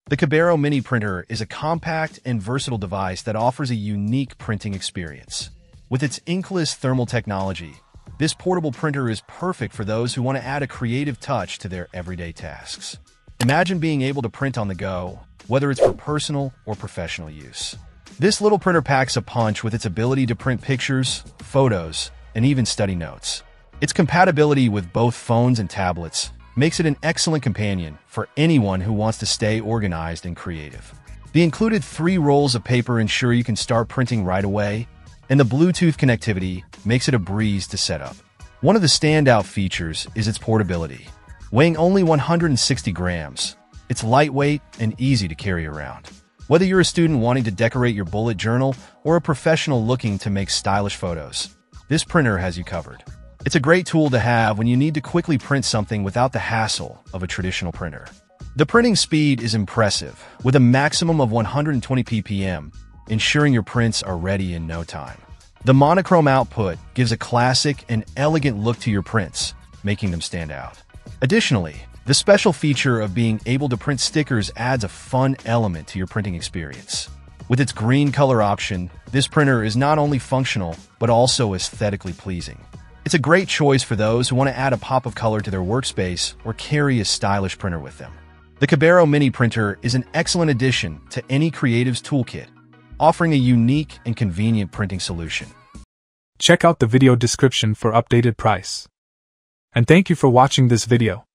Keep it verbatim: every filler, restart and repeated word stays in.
The Cabero Mini Printer is a compact and versatile device that offers a unique printing experience. With its inkless thermal technology, this portable printer is perfect for those who want to add a creative touch to their everyday tasks. Imagine being able to print on the go, whether it's for personal or professional use. This little printer packs a punch with its ability to print pictures, photos, and even study notes. Its compatibility with both phones and tablets makes it an excellent companion for anyone who wants to stay organized and creative. The included three rolls of paper ensure you can start printing right away, and the Bluetooth connectivity makes it a breeze to set up. One of the standout features is its portability. Weighing only one hundred sixty grams, it's lightweight and easy to carry around. Whether you're a student wanting to decorate your bullet journal or a professional looking to make stylish photos, this printer has you covered. It's a great tool to have when you need to quickly print something without the hassle of a traditional printer. The printing speed is impressive, with a maximum of one hundred twenty P P M, ensuring your prints are ready in no time. The monochrome output gives a classic and elegant look to your prints, making them stand out. Additionally, the special feature of being able to print stickers adds a fun element to your printing experience. With its green color option, this printer is not only functional, but also aesthetically pleasing. It's a great choice for those who want to add a pop of color to their workspace or carry a stylish printer with them. The Cabero Mini Printer is an excellent addition to any creative's toolkit, offering a unique and convenient printing solution. Check out the video description for updated price. And thank you for watching this video.